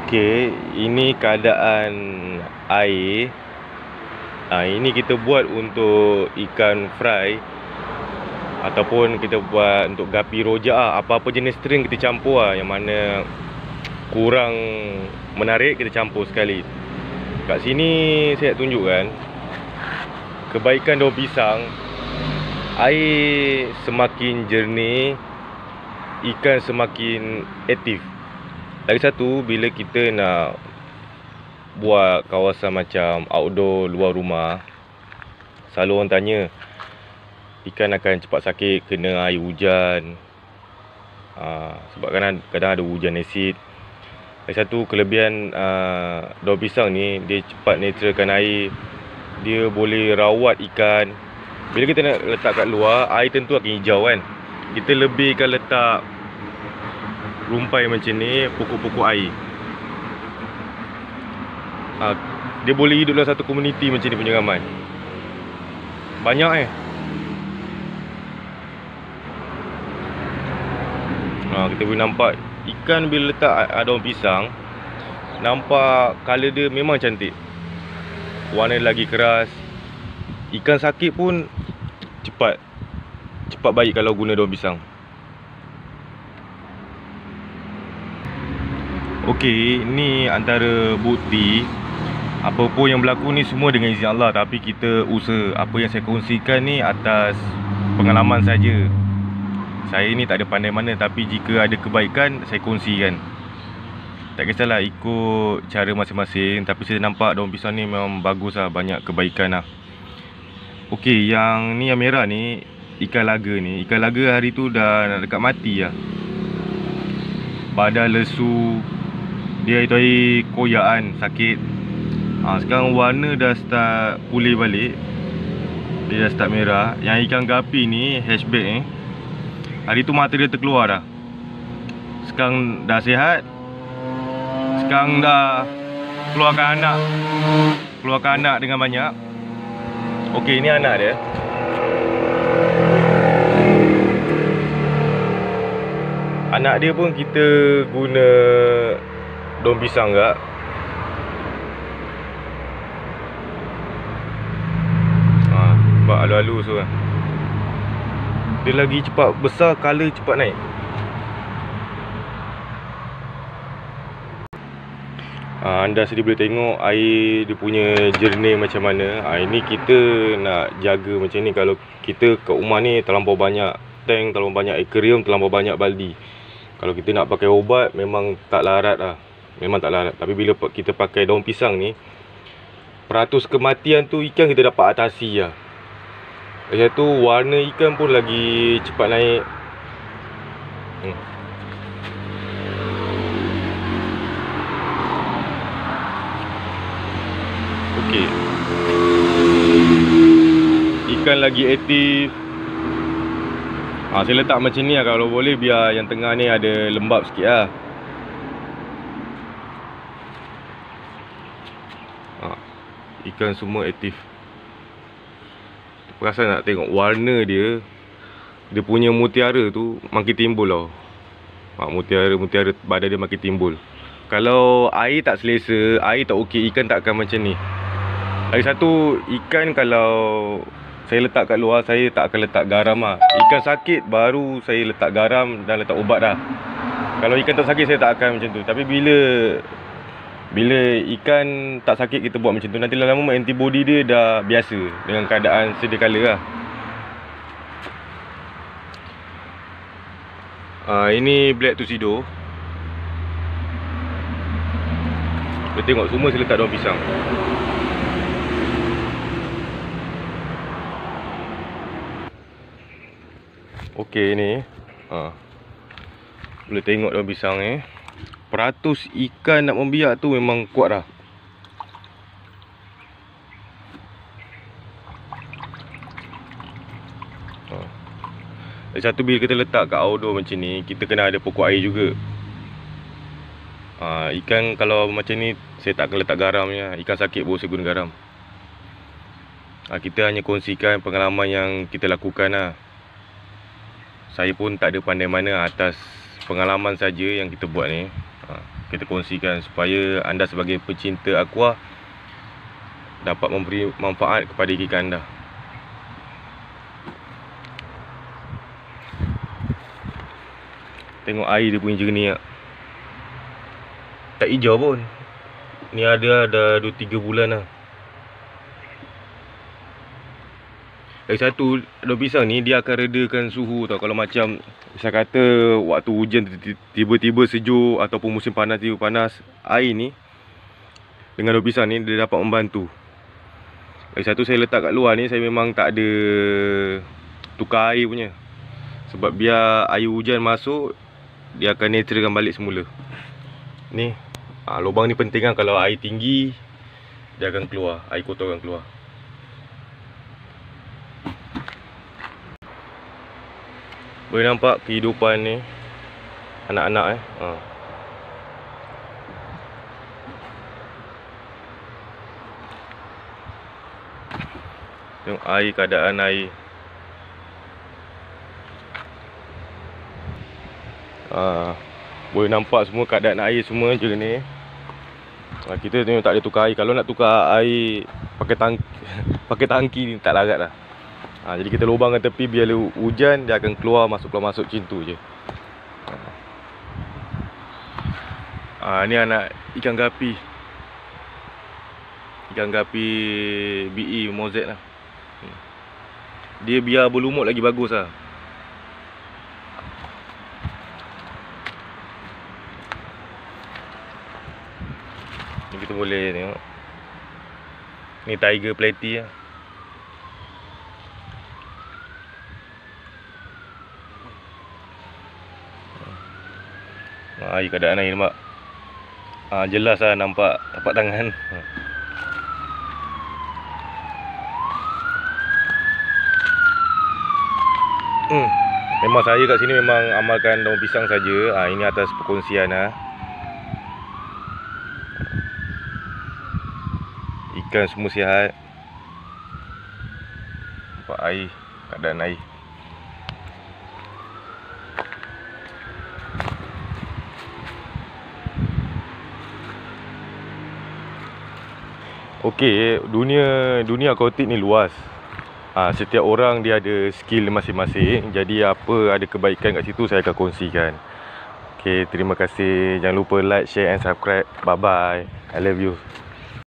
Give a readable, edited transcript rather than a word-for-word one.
Okey, ini keadaan air. Ini kita buat untuk ikan fry ataupun kita buat untuk gapi rojak apa-apa jenis string kita campur yang mana kurang menarik kita campur sekali. Kat sini saya nak tunjukkan kebaikan daun pisang. Air semakin jernih, ikan semakin aktif. Lagi satu, bila kita nak buat kawasan macam outdoor luar rumah, selalu orang tanya ikan akan cepat sakit kena air hujan. Sebab kadang ada hujan asid. Lagi satu kelebihan daun pisang ni, dia cepat naturalkan air. Dia boleh rawat ikan. Bila kita nak letak kat luar, air tentu akan hijau kan. Kita lebihkan letak rumpai macam ni, pokok-pokok air. Dia boleh hidup dalam satu komuniti macam ni penyiraman. Banyak kita boleh nampak ikan bila letak daun pisang, nampak colour dia memang cantik. Warna lagi keras. Ikan sakit pun cepat baik kalau guna daun pisang. Okey, ni antara bukti apa pun yang berlaku ni semua dengan izin Allah. Tapi kita usaha. Apa yang saya kongsikan ni atas pengalaman saja. Saya ni tak ada pandai mana, tapi jika ada kebaikan saya kongsikan. Tak kisahlah ikut cara masing-masing, tapi saya nampak daun pisang ni memang bagus lah, banyak kebaikan lah. Okey, yang ni yang merah ni ikan laga ni. Ikan laga hari tu dah dekat mati lah. Badan lesu, dia itu air koyakan, sakit. Sekarang warna dah start pulih balik. Dia dah start merah. Yang ikan gapi ni, hatchback ni, hari tu mata dia terkeluar dah. Sekarang dah sihat. Sekarang dah keluarkan anak dengan banyak. Okey, ni anak dia. Anak dia pun kita guna daun pisang kak. Sebab alu-alu so kan. Dia lagi cepat besar, color cepat naik. Anda sendiri boleh tengok air dia punya jernih macam mana. Ini kita nak jaga macam ni. Kalau kita kat rumah ni terlampau banyak tank, terlampau banyak aquarium, terlampau banyak baldi. Kalau kita nak pakai ubat memang tak larat lah. Memang tak larat. Tapi bila kita pakai daun pisang ni, peratus kematian tu ikan kita dapat atasi lah. Lepas tu warna ikan pun lagi cepat naik. Okey, ikan lagi aktif. Saya letak macam ni lah kalau boleh, biar yang tengah ni ada lembab sikit lah. Ikan semua aktif. Perasan nak tengok warna dia. Dia punya mutiara tu makin timbul tau. Mutiara badan dia makin timbul. Kalau air tak selesa, air tak okey, ikan tak akan macam ni. Lagi satu, ikan kalau saya letak kat luar, saya tak akan letak garam lah. Ikan sakit baru saya letak garam dan letak ubat dah. Kalau ikan tak sakit saya tak akan macam tu. Tapi bila ikan tak sakit kita buat macam tu, nanti lama-lama antibody dia dah biasa dengan keadaan sedia kala lah. Ini black tuxedo. Kita tengok semua saya letak daun pisang. Okey ni. Boleh tengok daun pisang ni. Peratus ikan nak membiak tu memang kuat dah. Satu, bila kita letak kat outdoor macam ni, kita kena ada pokok air juga. Ikan kalau macam ni saya tak akan letak garam ya. Ikan sakit baru saya guna garam. Kita hanya kongsikan pengalaman yang kita lakukan lah. Saya pun tak ada pandai mana, atas pengalaman saja yang kita buat ni. kita kongsikan supaya anda sebagai pecinta aqua dapat memberi manfaat kepada ikan anda. Tengok air dia punya jernih tak? Tak hijau pun. Ni ada 2-3 bulan lah. Lagi satu, daun pisang ni dia akan redakan suhu tau. Kalau macam misal kata waktu hujan tiba-tiba sejuk ataupun musim panas tiba panas, air ni dengan daun pisang ni dia dapat membantu. Lagi satu, saya letak kat luar ni, saya memang tak ada tukar air punya. Sebab biar air hujan masuk, dia akan naturalkan balik semula. Ni lubang ni penting kan. Kalau air tinggi, dia akan keluar, air kotor akan keluar. Boleh nampak kehidupan ni anak-anak Tengok air, keadaan air. Boleh nampak semua keadaan air semua je ni. Kita tengok tak ada tukar air. Kalau nak tukar air pakai tangki ni tak larat lah. Jadi kita lubangkan tepi biar hujan dia akan keluar masuk macam tu je. Ni anak ikan gapi. Ikan gapi BE Mozet lah. Dia biar berlumut lagi bagus lah. Ni kita boleh tengok. Ni Tiger Platy lah. Air, keadaan air nampak. Jelas lah nampak tapak tangan. Memang saya kat sini memang amalkan daun pisang saja. Ini atas perkongsian lah. Ikan semua sihat. Nampak air, keadaan air. Okey, dunia aquatik ni luas. Setiap orang dia ada skill masing-masing. Jadi apa ada kebaikan kat situ saya akan kongsikan. Okey, terima kasih. Jangan lupa like, share and subscribe. Bye bye. I love you.